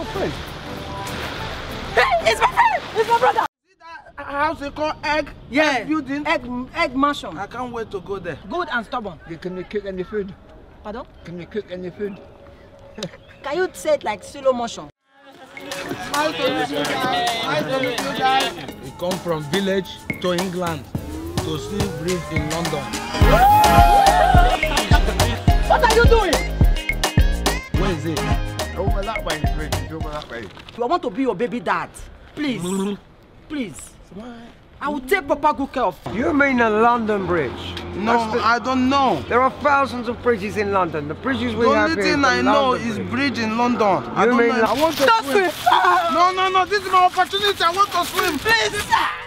friend. Hey, it's my friend! It's my brother! See that house they call Egg? Yeah. Egg building? Egg mansion. I can't wait to go there. Good and stubborn. Can they cook any food? Pardon? Can they cook any food? Can you say it like slow motion? Nice to meet you guys. Nice to meet you guys. We come from village to England to still breathe in London. What are you doing? Where is it? Over that way, Bridge. Over that way. I want to be your baby dad. Please. Please. I will take proper good care of you. You mean the London Bridge? No, I don't know. There are thousands of bridges in London. The bridges we The have only here thing is the I know London is Bridge. bridge in London. I don't know. I want to swim. No, this is my opportunity. I want to swim. Please.